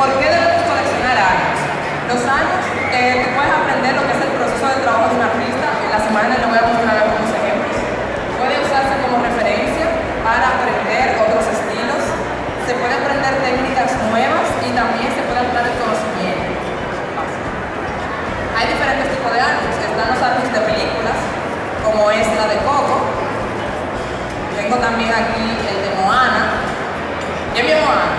¿Por qué debemos coleccionar años? Los años, tú puedes aprender lo que es el proceso de trabajo de un artista. En las imágenes les voy a mostrar algunos ejemplos. Puede usarse como referencia para aprender otros estilos. Se puede aprender técnicas nuevas y también se puede ampliar el conocimiento. Hay diferentes tipos de álbumes. Están los álbumes de películas, como es la de Coco. Tengo también aquí el de Moana. ¿Quién vio Moana?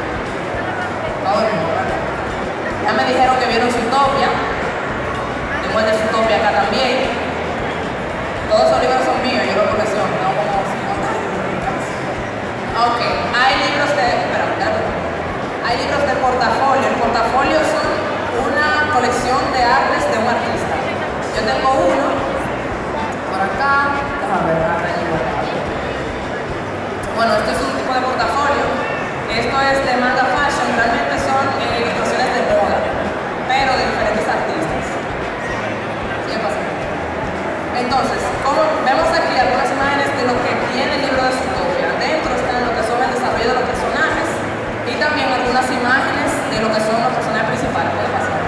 Ya me dijeron que vieron Zootopia. Tengo el de Zootopia acá también. Todos esos libros son míos, yo los colecciono, tengo como 50 libros. Ok, hay libros de portafolio. El portafolio son una colección de artes de un artista. Yo tengo uno por acá. Bueno, este es un tipo de portafolio. Esto es de manga fashion, realmente son ilustraciones de moda, pero de diferentes artistas. ¿Qué pasa? Entonces, como vemos aquí algunas imágenes de lo que tiene el libro de Zootopia. Dentro están lo que son el desarrollo de los personajes y también algunas imágenes de lo que son los personajes principales. ¿Puede pasar?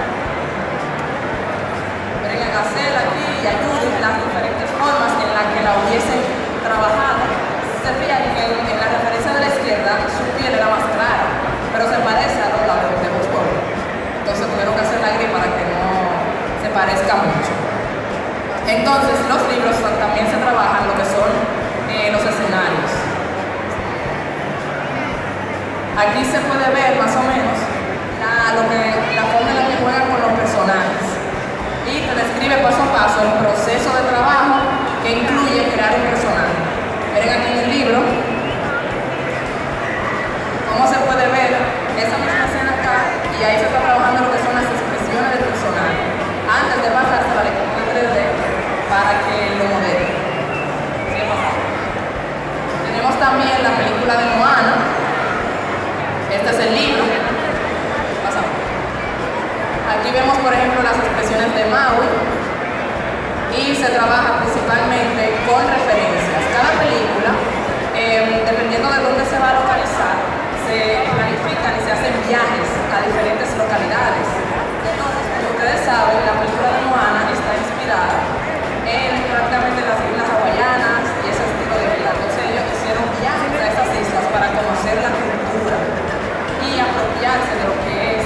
Miren a Gacela aquí y a Judy las diferentes formas en las que la hubiesen trabajado. Se fijan que en la referencia de la izquierda su piel era más clara, pero se parece a los labios de Bosco. Entonces tuvieron que hacer la gris para que no se parezca mucho. Entonces los libros también se trabajan lo que son los escenarios. Aquí se puede ver más o menos la forma en la que juegan con los personajes y te describe paso a paso el proceso de trabajo que incluye crear un personaje. Miren aquí en el libro cómo se puede ver esa misma escena acá y ahí se está trabajando lo que son las expresiones del personaje antes de pasarse a la lectura 3D para que lo modele. Tenemos también la película de Moana. Este es el libro. Pasamos. Aquí vemos por ejemplo las expresiones de Maui y se trabaja principalmente con referencias. Cada película, dependiendo de dónde se va a localizar, se planifican y se hacen viajes a diferentes localidades. Entonces, como ustedes saben, la película de Moana está inspirada en prácticamente las islas hawaianas y ese estilo de vida. Entonces ellos hicieron viajes a esas islas para conocer la cultura y apropiarse de lo que es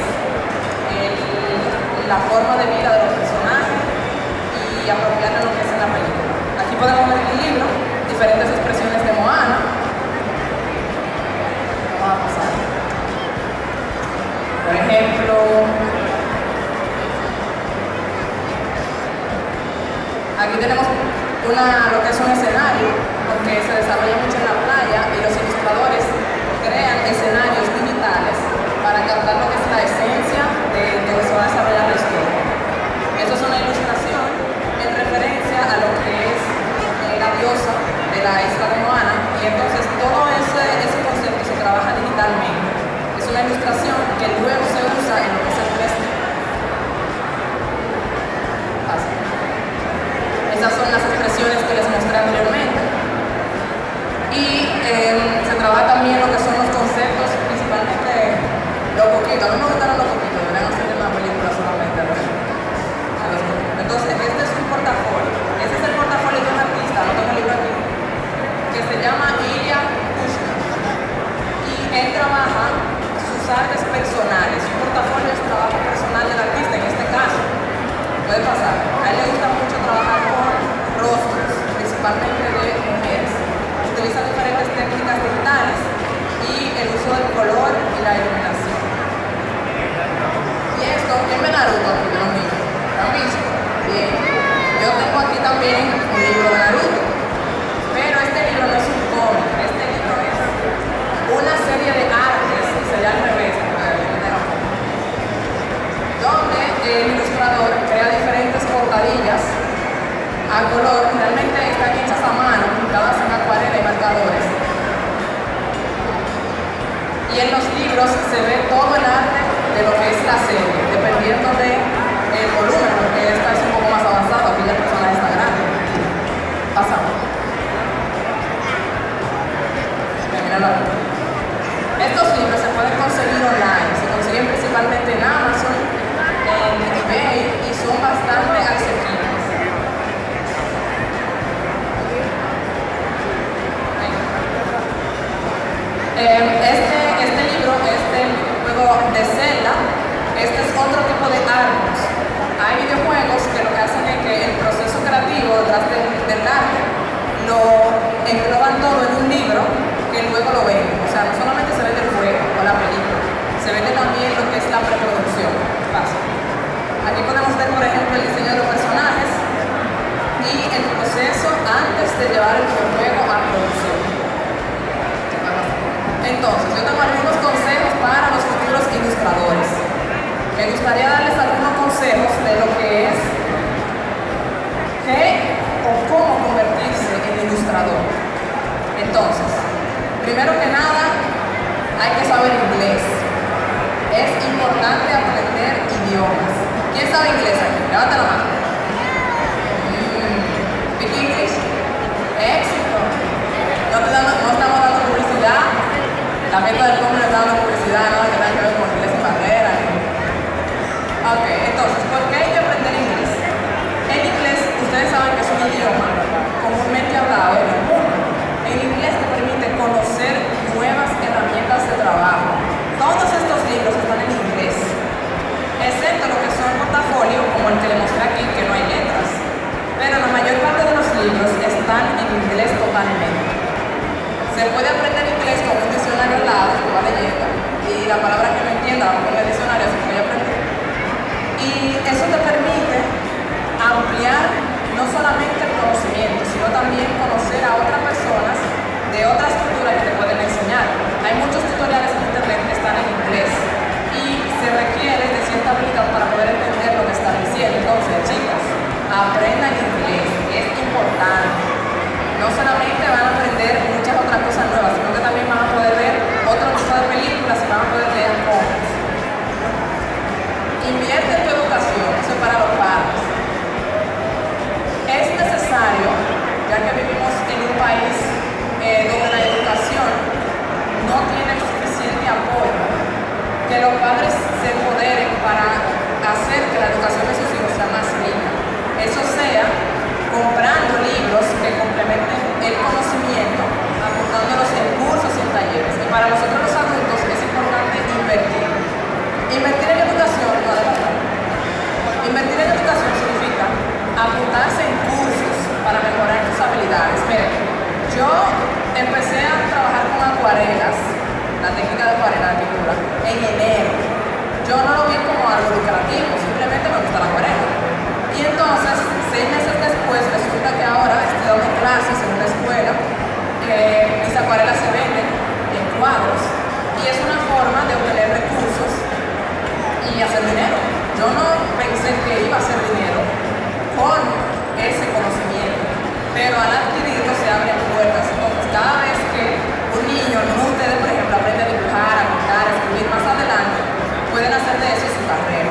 la forma de vida de los personajes y apropiarse de lo que es en la película. Aquí podemos ver en el libro diferentes expresiones de Moana. Vamos a pasar. Por ejemplo, aquí tenemos lo que es un escenario, porque se desarrolla mucho en la playa y los ilustradores crean escenarios digitales para captar lo que es la esencia de lo que se va a desarrollar la historia. Eso es una ilustración en referencia a lo que es la diosa de la isla de Moana, y entonces todo ese concepto se trabaja digitalmente. Es una ilustración que luego se usa en lo que es el 3D. Esas son las expresiones que les mostré anteriormente. Y se trabaja también lo que son los conceptos, principalmente los coquitos. A mí me gustaron los coquitos, deberían hacer una película solamente a los coquitos. Entonces, este es un portafolio. Este es el portafolio de un artista, no tengo el libro aquí, que se llama Ilya Kushner. Y él trabaja sus artes personales. Un portafolio es trabajo personal del artista, en este caso. Puede pasar. A él le gusta mucho trabajar con rostros, principalmente de mujeres. Utiliza diferentes técnicas digitales y el uso del color y la iluminación. Y esto, ¿quién ve Naruto aquí? Los niños. ¿Lo han visto? Bien. Yo tengo aquí también un libro de Naruto. Pero este libro no es un cómic. Este libro es una serie de artes, y sería al revés, donde el ilustrador crea diferentes portadillas a color, realmente están hechas a mano, pintadas en acuarela y marcadores. Y en los libros se ve todo el arte de lo que es la serie, dependiendo del volumen, porque esta es un poco más avanzada, aquí la persona está grande. Pasamos. Estos libros se pueden conseguir online, se consiguen el arte lo engloban todo en un libro que luego lo ven. O sea, no solamente se vende el juego o la película, se vende también lo que es la preproducción. Paso. Aquí podemos ver, por ejemplo, el diseño de los personajes y el proceso antes de llevar el videojuego a producción. Entonces, yo tengo algunos consejos para los futuros ilustradores. Me gustaría darles algunos consejos de lo que es qué o cómo convertirse en ilustrador. Entonces, primero que nada, hay que saber inglés. Es importante aprender idiomas. ¿Quién sabe inglés aquí? Levanta la mano. Speak English. Éxito. No estamos dando publicidad. La meta del cómo le está dando publicidad, nada que tenga que ver con inglés y barrera. Ok, entonces, ¿por qué hay que aprender inglés? En inglés, ustedes saben que es un idioma comúnmente hablado en el mundo. En inglés te permite conocer nuevas herramientas de trabajo. Todos estos libros están en inglés, excepto lo que son portafolio, como el que le mostré aquí, que no hay letras. Pero la mayor parte de los libros están en inglés totalmente. Se puede aprender inglés con un diccionario al lado, que va leyendo, y la palabra que no entienda la pongo en el diccionario, así que voy a aprender. Y eso te permite ampliar no solamente el conocimiento, sino también conocer a otras personas de otras culturas que te pueden enseñar. Hay muchos tutoriales en internet que están en inglés y se requiere de cierta habilidad para poder entender lo que están diciendo. Entonces, chicos, aprendan inglés, es importante. No solamente van a aprender muchas otras cosas nuevas, sino que también van a poder ver otro tipo de películas y van a poder leer cómics. Invierte en tu educación, eso es para los padres. Es necesario, ya que vivimos en un país donde la educación no tiene el suficiente apoyo, que los padres se empoderen para hacer que la educación de sus hijos sea más rica. Eso sea comprando libros que complementen el conocimiento, apuntándolos en cursos y en talleres. Y para nosotros los adultos es importante invertir. Invertir en educación, no de verdad. Invertir en educación significa apuntarse en cursos para mejorar tus habilidades. Miren, yo empecé a trabajar con acuarelas, la técnica de acuarela de pintura, en enero. Yo no lo vi como algo lucrativo, simplemente me gusta la acuarela. Y entonces, 6 meses después, resulta que ahora estoy dando clases en una escuela, mis acuarelas se venden en cuadros, y es una forma de obtener recursos y hacer dinero. Yo no pensé que iba a hacer dinero con ese conocimiento, pero al adquirirlo se abren puertas. Entonces, cada vez que un niño, alguno de ustedes, por ejemplo, aprende a dibujar, a pintar, a escribir más adelante, pueden hacer de eso su carrera.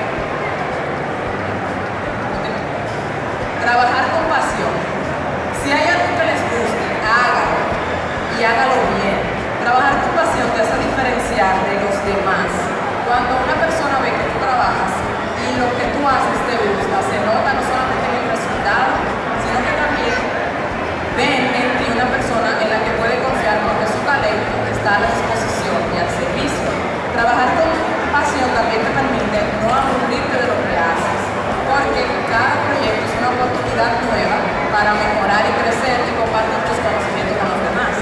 Trabajar con pasión. Si hay algo que les guste, hágalo y hágalo bien. Trabajar con pasión te hace diferenciar de los demás. Cuando una persona ve que tú trabajas y lo que tú haces te gusta, se nota no solamente en el resultado, sino que también ven en ti una persona en la que puede confiar porque su talento está a la disposición y al servicio. Trabajar con pasión también te permite no aburrirte de lo que haces, porque cada proyecto es una oportunidad nueva para mejorar y crecer y compartir tus conocimientos con los demás.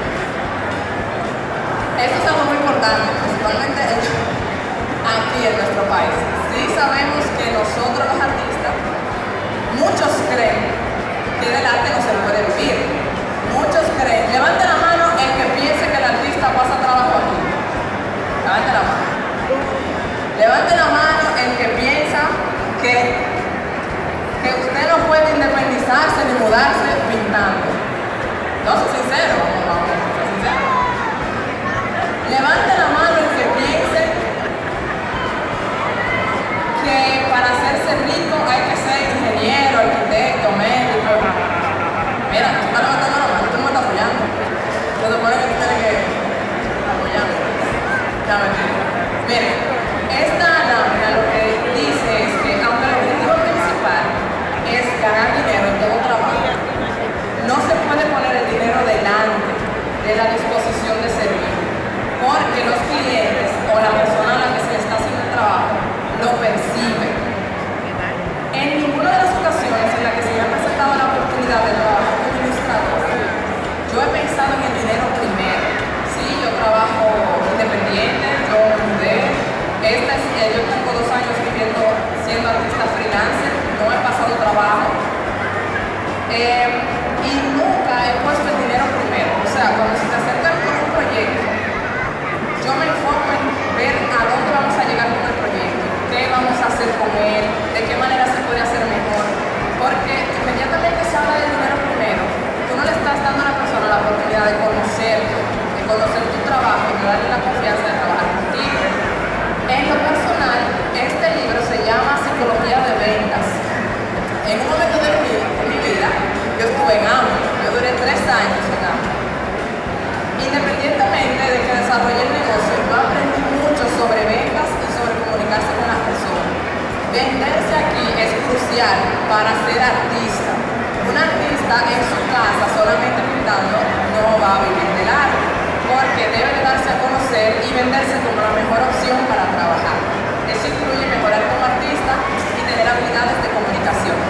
Eso es algo muy importante, principalmente aquí en nuestro país. Sí sabemos que nosotros los artistas, muchos creen que del arte no se puede vivir. Muchos creen. Levante la mano el que piense que el artista pasa trabajo aquí. Levante la mano. Levante la mano el que piensa que usted no puede independizarse ni mudarse pintando. No, soy sincero, vamos, soy sincero. Levante la mano el que piense que para hacerse rico hay que ser ingeniero, arquitecto, médico. Mira, tú estás levantando la mano, tú me estás apoyando. Se supone que tú tienes que apoyarme. Ya me entiendo. Miren, esta lámina lo que dice es que aunque el objetivo principal es ganar dinero en todo trabajo, no se puede poner el dinero delante de la disposición de servir, porque los clientes o la persona a la que se le está haciendo el trabajo lo perciben. En ninguna de las ocasiones en las que se me ha presentado la oportunidad de trabajar con para ser artista. Un artista en su casa solamente pintando no va a vivir del arte, porque debe de darse a conocer y venderse como la mejor opción para trabajar. Eso incluye mejorar como artista y tener habilidades de comunicación.